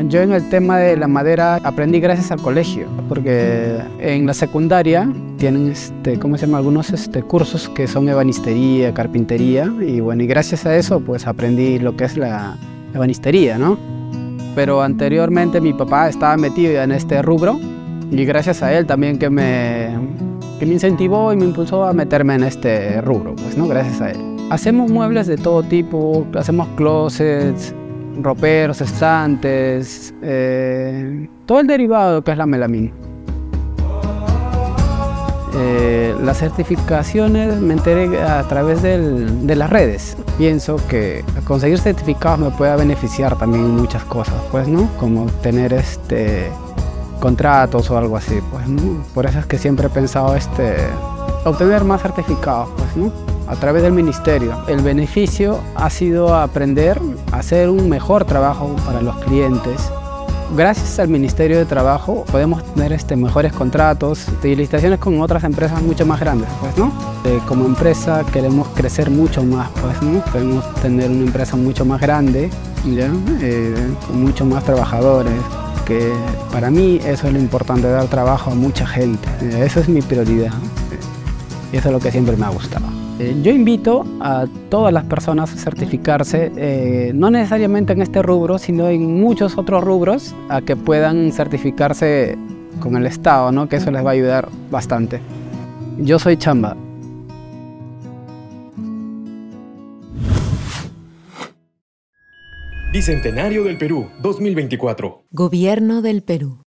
Yo en el tema de la madera aprendí gracias al colegio, porque en la secundaria tienen ¿cómo se llama? Algunos cursos que son ebanistería, carpintería, y bueno, y gracias a eso pues aprendí lo que es la ebanistería, ¿no? Pero anteriormente mi papá estaba metido ya en este rubro y gracias a él también que me incentivó y me impulsó a meterme en este rubro, pues, ¿no? Gracias a él. Hacemos muebles de todo tipo, hacemos closets, roperos, estantes, todo el derivado que es la melamina. Las certificaciones me enteré a través de las redes. Pienso que conseguir certificados me puede beneficiar también en muchas cosas, pues, ¿no? Como tener contratos o algo así, pues, ¿no? Por eso es que siempre he pensado obtener más certificados, pues, ¿no? A través del ministerio. El beneficio ha sido aprender a hacer un mejor trabajo para los clientes. Gracias al Ministerio de Trabajo podemos tener mejores contratos y licitaciones con otras empresas mucho más grandes, pues, ¿no? Como empresa queremos crecer mucho más, pues, ¿no? Queremos tener una empresa mucho más grande, ¿ya? Con muchos más trabajadores. Que para mí eso es lo importante, dar trabajo a mucha gente. Eso es mi prioridad. Y eso es lo que siempre me ha gustado. Yo invito a todas las personas a certificarse, no necesariamente en este rubro, sino en muchos otros rubros, a que puedan certificarse con el Estado, ¿no? Que eso les va a ayudar bastante. Yo soy Chamba. Bicentenario del Perú, 2024. Gobierno del Perú.